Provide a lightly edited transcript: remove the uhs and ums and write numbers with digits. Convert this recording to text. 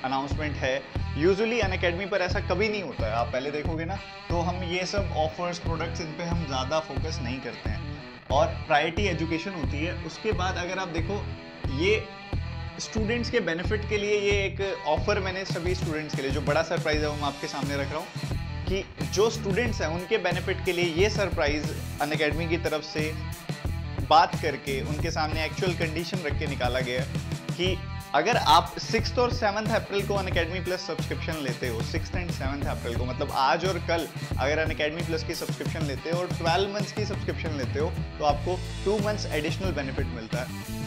Announcement है। Usually Unacademy पर ऐसा कभी नहीं होता है, आप पहले देखोगे ना, तो हम ये सब ऑफर्स, प्रोडक्ट्स, इन पे हम ज़्यादा फोकस नहीं करते हैं और प्रायोरिटी एजुकेशन होती है। उसके बाद अगर आप देखो, ये स्टूडेंट्स के बेनिफिट के लिए ये एक ऑफर मैंने सभी स्टूडेंट्स के लिए, जो बड़ा सरप्राइज़ है वो मैं आपके सामने रख रहा हूँ कि जो स्टूडेंट्स हैं उनके बेनिफिट के लिए ये सरप्राइज़ अनअकैडमी की तरफ से बात करके उनके सामने एक्चुअल कंडीशन रख के निकाला गया कि अगर आप 6th और 7th अप्रैल को अनअकैडमी प्लस सब्सक्रिप्शन लेते हो, 6th एंड 7th अप्रैल को, मतलब आज और कल अगर अनअकैडमी प्लस की सब्सक्रिप्शन लेते हो और 12 मंथ्स की सब्सक्रिप्शन लेते हो तो आपको 2 मंथ्स एडिशनल बेनिफिट मिलता है।